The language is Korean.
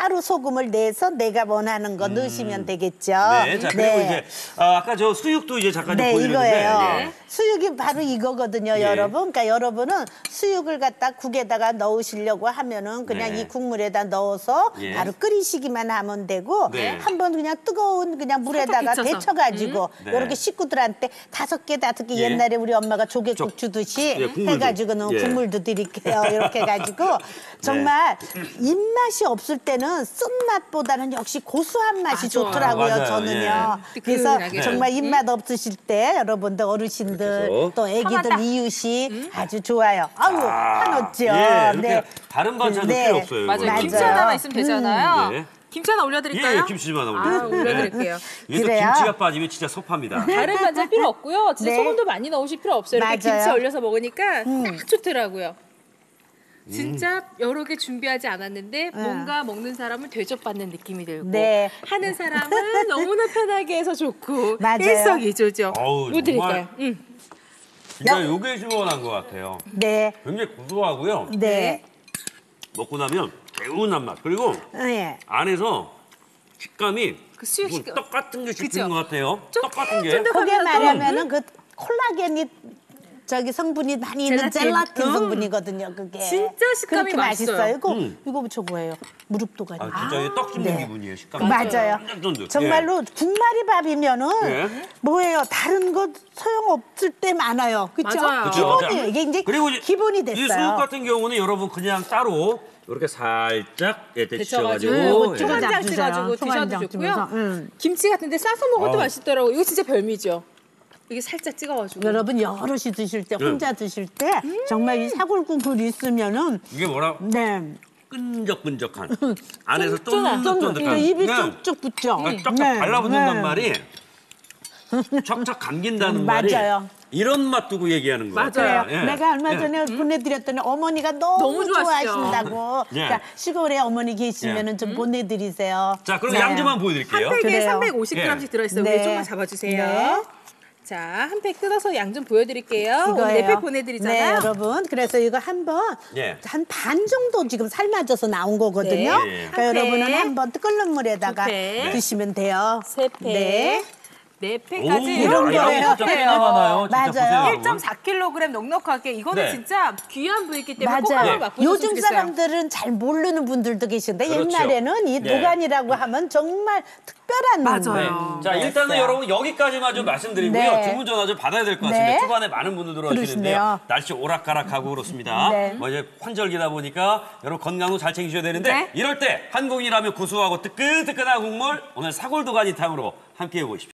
따로 소금을 내서 내가 원하는 거 넣으시면 되겠죠. 네, 자 그리고 이제 아까 저 수육도 이제 잠깐 좀 보여드렸는데 이거예요. 수육이 바로 이거거든요, 여러분. 그러니까 여러분은 수육을 갖다 국에다가 넣으시려고 하면은 그냥 이 국물에다 넣어서 바로 끓이시기만 하면 되고 한번 그냥 뜨거운 그냥 물에다가 데쳐가지고 이렇게 식구들한테 5개, 5개 옛날에 우리 엄마가 조개국 주듯이 해가지고는 국물도 드릴게요. 이렇게 해가지고 정말 입맛이 없을 때는 쓴맛보다는 역시 고소한 맛이 좋더라고요, 저는요. 그래서 정말 입맛 없으실 때 여러분들 어르신들 또 애기들 이웃이 아주 좋아요. 아유 한없죠. 이렇게 다른 반찬도 필요 없어요. 맞아요. 김치 하나만 있으면 되잖아요. 김치 하나 올려드릴까요? 김치 좀 하나 올려드릴게요. 여기서 김치가 빠지면 진짜 섭합니다. 다른 반찬 필요 없고요. 진짜 소금도 많이 넣으실 필요 없어요. 이렇게 김치 올려서 먹으니까 딱 좋더라고요. 진짜 여러 개 준비하지 않았는데 뭔가 먹는 사람은 대접받는 느낌이 들고 하는 사람은 너무나 편하게 해서 좋고 일석이조죠. 뭐 드릴까요? 진짜 요게 시원한 것 같아요. 굉장히 고소하고요. 먹고 나면 개운한 맛. 그리고 안에서 식감이 떡 같은 게 씹히는 것 같아요. 떡 같은 게. 그게 말하면은 그 콜라겐이 저기 성분이 많이 있는 젤라틴 성분이거든요. 그게 진짜 식감이 맛있어요. 이거 저거예요. 무릎도가니. 진짜 떡 씹는 기분이에요. 식감. 맞아요. 정말로 국말이밥이면은 뭐예요? 다른 거 소용 없을 때 많아요. 그렇죠? 기본이에요. 이게 이제 기본이 됐어요. 이 수육 같은 경우는 여러분 그냥 따로 이렇게 살짝 데쳐가지고 초간장 찍어가지고 드셔도 좋고요. 김치 같은데 싸서 먹어도 맛있더라고요. 이거 진짜 별미죠. 이게 살짝 찍어가지고. 여러분 여럿이 드실 때, 혼자 드실 때 정말 이 사골국물 있으면은 이게 뭐라? 끈적끈적한 안에서 쫀득쫀득한 입이 쭉쭉 붙죠. 쫙쫙 달라붙는단 말이 척척 감긴다는 말이 이런 맛 두고 얘기하는 거예요. 맞아요. 내가 얼마 전에 보내드렸더니 어머니가 너무 좋아하신다고. 그러니까 시골에 어머니 계시면은 좀 보내드리세요. 자, 그럼 양 좀 한번 보여드릴게요. 한 팩에 350g씩 들어있어요. 위에 좀만 잡아주세요. 자, 한 팩 뜯어서 양 좀 보여드릴게요. 오늘 4팩 보내드리잖아요. 네, 여러분. 그래서 이거 한번 한 반 정도 지금 삶아져서 나온 거거든요. 그러니까 여러분은 한번 끓는 물에다가 드시면 돼요. 3팩. 4팩까지 이런 거예요. 맞아요. 1.4kg 넉넉하게 이거는 진짜 귀한 부위이기 때문에 꼭 한번 맛보셨으면 요즘 사람들은 잘 모르는 분들도 계신데 옛날에는 이 도가니라고 하면 정말 특별한 자, 일단은 여러분 여기까지만 좀 말씀드리고요. 주문 전화 좀 받아야 될 것 같습니다. 초반에 많은 분들 들어오시는데요. 날씨 오락가락하고 그렇습니다. 뭐 이제 환절기다 보니까 여러분 건강도 잘 챙기셔야 되는데 이럴 때 한국인이라면 구수하고 뜨끈뜨끈한 국물 오늘 사골도가니탕으로 함께해 보십시오.